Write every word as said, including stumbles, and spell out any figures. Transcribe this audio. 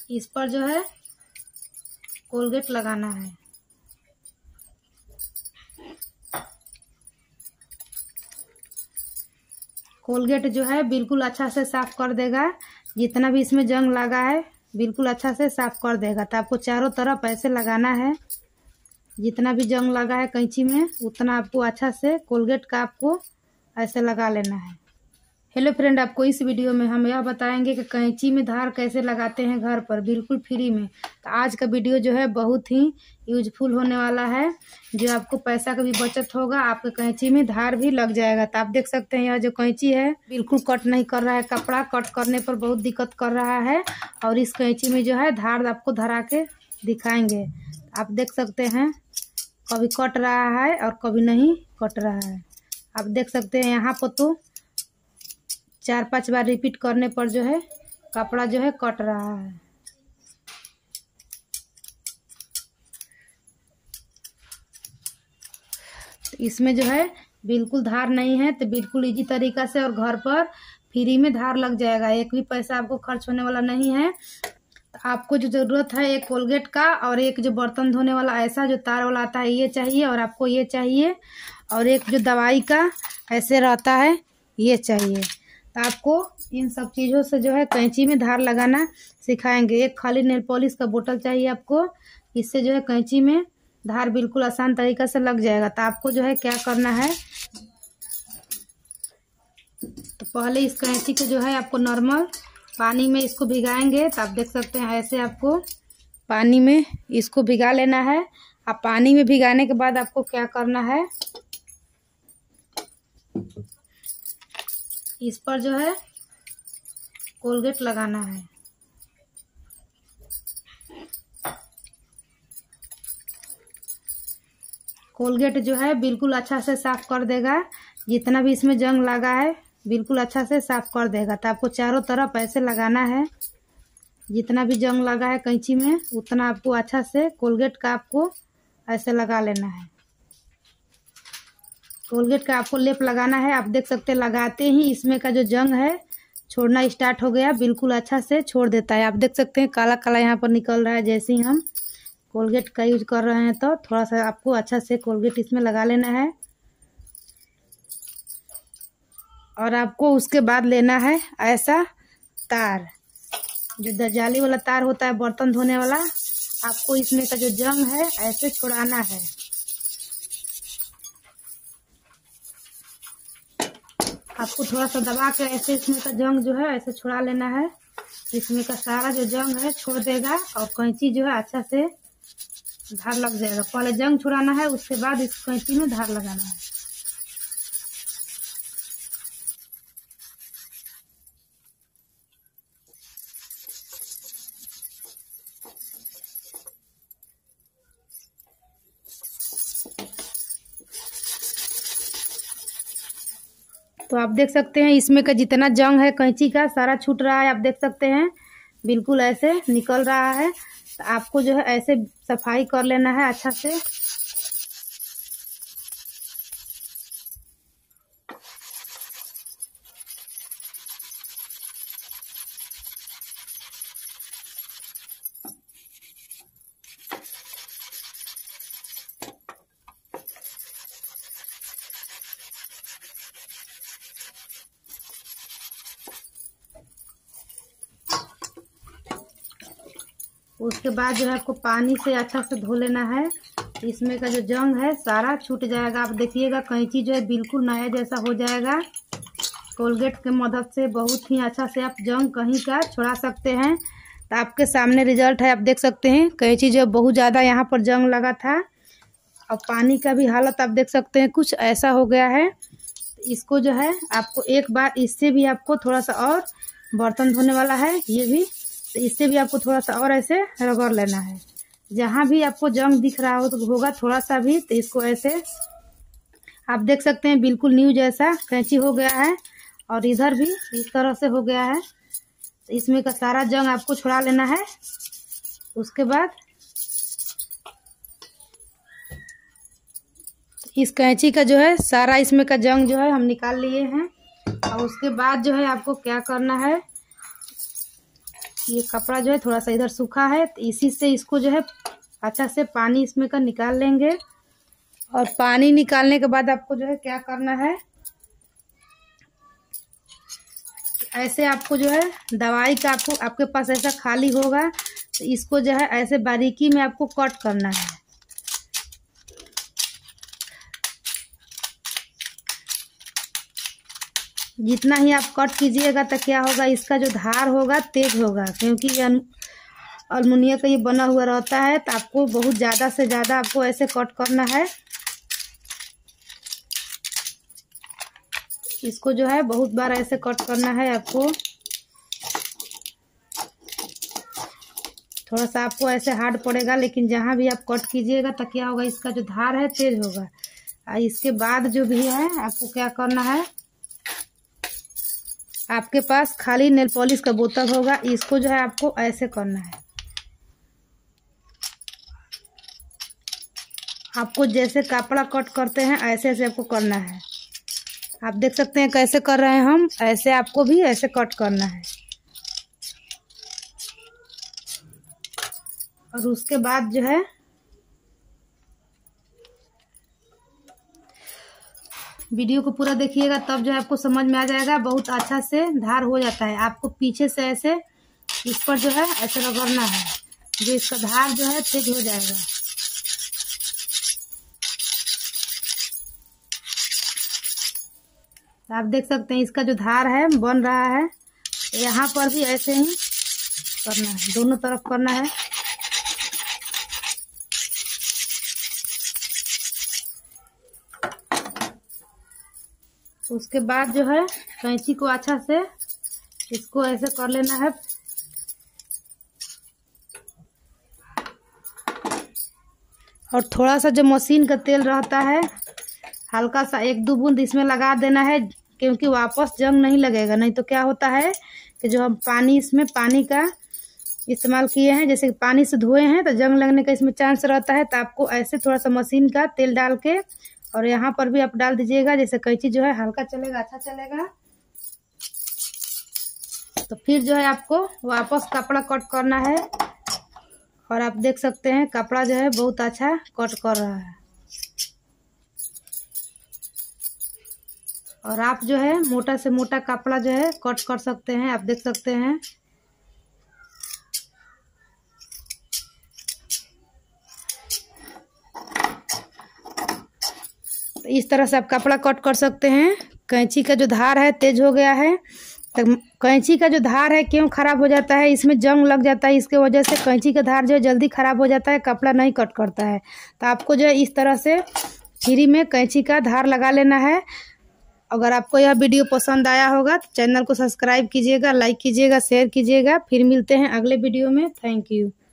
इस पर जो है कोलगेट लगाना है। कोलगेट जो है बिल्कुल अच्छा से साफ कर देगा, जितना भी इसमें जंग लगा है बिल्कुल अच्छा से साफ कर देगा। तो आपको चारों तरफ ऐसे लगाना है, जितना भी जंग लगा है कैंची में उतना आपको अच्छा से कोलगेट का आपको ऐसे लगा लेना है। हेलो फ्रेंड, आपको इस वीडियो में हम यह बताएंगे कि कैंची में धार कैसे लगाते हैं घर पर बिल्कुल फ्री में। तो आज का वीडियो जो है बहुत ही यूजफुल होने वाला है, जो आपको पैसा का भी बचत होगा, आपके कैंची में धार भी लग जाएगा। तो आप देख सकते हैं यह जो कैंची है बिल्कुल कट नहीं कर रहा है, कपड़ा कट करने पर बहुत दिक्कत कर रहा है। और इस कैंची में जो है धार आपको धरा के दिखाएंगे। आप देख सकते हैं कभी कट रहा है और कभी नहीं कट रहा है। आप देख सकते हैं यहाँ पर तो चार पांच बार रिपीट करने पर जो है कपड़ा जो है कट रहा है। तो इसमें जो है बिल्कुल धार नहीं है, तो बिल्कुल इजी तरीका से और घर पर फ्री में धार लग जाएगा। एक भी पैसा आपको खर्च होने वाला नहीं है। तो आपको जो ज़रूरत है एक कोलगेट का और एक जो बर्तन धोने वाला ऐसा जो तार वाला आता है ये चाहिए, और आपको ये चाहिए, और एक जो दवाई का ऐसे रहता है ये चाहिए। तो आपको इन सब चीज़ों से जो है कैंची में धार लगाना सिखाएंगे। एक खाली नेल पॉलिश का बोतल चाहिए आपको, इससे जो है कैंची में धार बिल्कुल आसान तरीका से लग जाएगा। तो आपको जो है क्या करना है, तो पहले इस कैंची को जो है आपको नॉर्मल पानी में इसको भिगाएंगे। तो आप देख सकते हैं ऐसे आपको पानी में इसको भिगा लेना है। आप पानी में भिगाने के बाद आपको क्या करना है, इस पर जो है कोलगेट लगाना है। कोलगेट जो है बिल्कुल अच्छा से साफ कर देगा, जितना भी इसमें जंग लगा है बिल्कुल अच्छा से साफ कर देगा। तो आपको चारों तरफ ऐसे लगाना है, जितना भी जंग लगा है कैंची में उतना आपको अच्छा से कोलगेट का आपको ऐसे लगा लेना है। कोलगेट का आपको लेप लगाना है। आप देख सकते हैं लगाते ही इसमें का जो जंग है छोड़ना स्टार्ट हो गया, बिल्कुल अच्छा से छोड़ देता है। आप देख सकते हैं काला काला यहाँ पर निकल रहा है। जैसे ही हम कोलगेट का यूज कर रहे हैं तो थोड़ा सा आपको अच्छा से कोलगेट इसमें लगा लेना है। और आपको उसके बाद लेना है ऐसा तार, जो दजाली वाला तार होता है बर्तन धोने वाला। आपको इसमें का जो जंग है ऐसे छुड़ाना है। आपको थोड़ा सा दबा के ऐसे इसमें का जंग जो है ऐसे छुड़ा लेना है। इसमें का सारा जो जंग है छोड़ देगा और कैंची जो है अच्छा से धार लग जाएगा। पहले जंग छुड़ाना है, उसके बाद इस कैंची में धार लगाना है। तो आप देख सकते हैं इसमें का जितना जंग है कैंची का सारा छूट रहा है। आप देख सकते हैं बिल्कुल ऐसे निकल रहा है। तो आपको जो है ऐसे सफाई कर लेना है अच्छा से। उसके बाद जो है आपको पानी से अच्छा से धो लेना है। इसमें का जो जंग है सारा छूट जाएगा। आप देखिएगा कैंची जो है बिल्कुल नया जैसा हो जाएगा। कोलगेट के मदद से बहुत ही अच्छा से आप जंग कहीं का छुड़ा सकते हैं। तो आपके सामने रिजल्ट है, आप देख सकते हैं कैंची जो बहुत ज़्यादा यहाँ पर जंग लगा था और पानी का भी हालत आप देख सकते हैं कुछ ऐसा हो गया है। इसको जो है आपको एक बार इससे भी आपको थोड़ा सा और बर्तन धोने वाला है ये भी, तो इससे भी आपको थोड़ा सा और ऐसे रगड़ लेना है। जहाँ भी आपको जंग दिख रहा हो तो होगा थोड़ा सा भी, तो इसको ऐसे आप देख सकते हैं बिल्कुल न्यू जैसा कैंची हो गया है। और इधर भी इस तरह से हो गया है। तो इसमें का सारा जंग आपको छुड़ा लेना है। उसके बाद इस कैंची का जो है सारा इसमें का जंग जो है हम निकाल लिए हैं। और उसके बाद जो है आपको क्या करना है, ये कपड़ा जो है थोड़ा सा इधर सूखा है, तो इसी से इसको जो है अच्छा से पानी इसमें का निकाल लेंगे। और पानी निकालने के बाद आपको जो है क्या करना है, ऐसे आपको जो है दवाई का आपको आपके पास ऐसा खाली होगा तो इसको जो है ऐसे बारीकी में आपको कट करना है। जितना ही आप कट कीजिएगा तो क्या होगा, इसका जो धार होगा तेज होगा, क्योंकि ये अल्मुनियम का ये बना हुआ रहता है। तो आपको बहुत ज़्यादा से ज़्यादा आपको ऐसे कट करना है। इसको जो है बहुत बार ऐसे कट करना है आपको। थोड़ा सा आपको ऐसे हार्ड पड़ेगा, लेकिन जहाँ भी आप कट कीजिएगा तो क्या होगा, इसका जो धार है तेज होगा। और इसके बाद जो भी है आपको क्या करना है, आपके पास खाली नेल पॉलिश का बोतल होगा, इसको जो है आपको ऐसे करना है। आपको जैसे कपड़ा कट करते हैं ऐसे ऐसे आपको करना है। आप देख सकते हैं कैसे कर रहे हैं हम, ऐसे आपको भी ऐसे कट करना है। और उसके बाद जो है वीडियो को पूरा देखिएगा, तब जो है आपको समझ में आ जाएगा। बहुत अच्छा से धार हो जाता है। आपको पीछे से ऐसे इस पर जो है ऐसे रगड़ना है, जो इसका धार जो है तेज हो जाएगा। आप देख सकते हैं इसका जो धार है बन रहा है। यहाँ पर भी ऐसे ही करना है, दोनों तरफ करना है। उसके बाद जो है कैंची को अच्छा से इसको ऐसे कर लेना है। और थोड़ा सा जो मशीन का तेल रहता है, हल्का सा एक दो बूंद इसमें लगा देना है, क्योंकि वापस जंग नहीं लगेगा। नहीं तो क्या होता है कि जो हम पानी इसमें पानी का इस्तेमाल किए हैं, जैसे पानी से धोए हैं, तो जंग लगने का इसमें चांस रहता है। तो आपको ऐसे थोड़ा सा मशीन का तेल डाल के और यहाँ पर भी आप डाल दीजिएगा, जैसे कैंची जो है हल्का चलेगा, अच्छा चलेगा। तो फिर जो है आपको वापस कपड़ा कट करना है। और आप देख सकते हैं कपड़ा जो है बहुत अच्छा कट कर रहा है। और आप जो है मोटा से मोटा कपड़ा जो है कट कर सकते हैं, आप देख सकते हैं। तो इस तरह से आप कपड़ा कट कर सकते हैं। कैंची का जो धार है तेज हो गया है। तो कैंची का जो धार है क्यों खराब हो जाता है, इसमें जंग लग जाता है, इसके वजह से कैंची का धार जो है जल्दी खराब हो जाता है, कपड़ा नहीं कट करता है। तो आपको जो है इस तरह से फ्री में कैंची का धार लगा लेना है। अगर आपको यह वीडियो पसंद आया होगा तो चैनल को सब्सक्राइब कीजिएगा, लाइक कीजिएगा, शेयर कीजिएगा। फिर मिलते हैं अगले वीडियो में। Thank you.